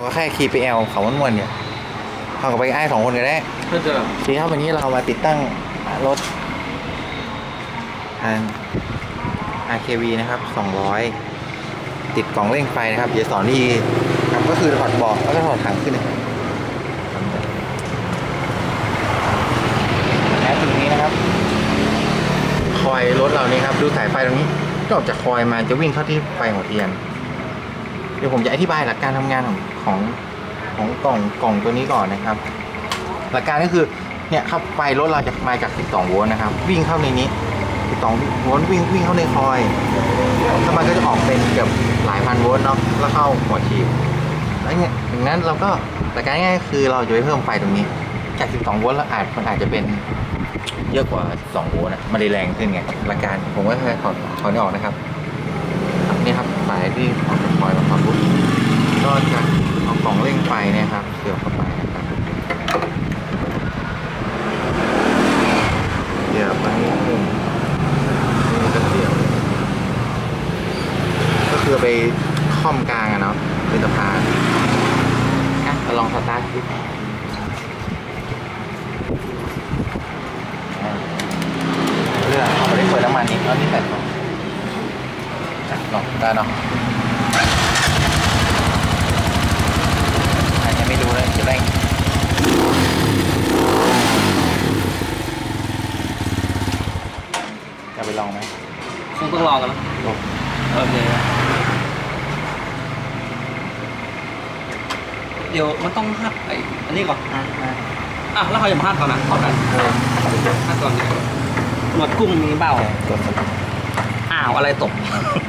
ก็แค่ขี่ไปแอลเขาม้วนๆเนี่ยเขากับไปไอ้2 คนก็ได้ทีครับวันนี้เรามาติดตั้งรถRKV นะครับ200ติดกล่องเร่งไฟนะครับเดี๋ยวสอนนี่ครับก็คือถอดเบาะแล้วก็ถอดถังขึ้นนะครับแอปตรงนี้นะครับคอยรถเรานี่ครับดูสายไฟตรงนี้ก็ออกจากคอยมาจะวิ่งเข้าที่ไฟหัวเทียนเดี๋ยวผมจะอธิบายหลักการทำงานของกล่องตัวนี้ก่อนนะครับหลักการก็คือเนี่ยครับไฟรถเราจะมาจาก12 โวลต์นะครับวิ่งเข้าในนี้12 โวลต์วิ่งเข้าในคอยแล้วมันก็จะออกเป็นเกือบหลายพันโวลต์เนาะแล้วเข้าหัวฉีดแล้วเนี่ยดังนั้นเราก็หลักการง่ายๆคือเราจะไปเพิ่มไฟตรงนี้จาก12 โวลต์แล้วมันอาจจะเป็นเยอะกว่า12 โวลต์นะมันเลยแรงขึ้นไงหลักการผมก็แค่ถอดนี่ออกนะครับนี่ครับสายที่ออกจากคอยมาถอดปุ๊บก็จะเอากล่องเร่งไฟเนี่ยครับเสียบเข้าไปนะครับเสียบไปนี่ก็เสียบก็คือไปค่อมกลางอะเนาะเป็นสะพานเราลองสตาร์ทดูเรื่องเขาไม่ได้เปิดน้ำมันนี่แล้วนี่ใส่ลองได้เนาะยังไม่ดูเลยจะได้จะไปลองไหมคงต้องลองกันแล้วโอเคเดี๋ยวมันต้องหักอันนี้ก่อนแล้วเขาจะมาหักก่อนนะเข้ากันหักก่อนหนวดกุ้งมีเปล่าอะไรตก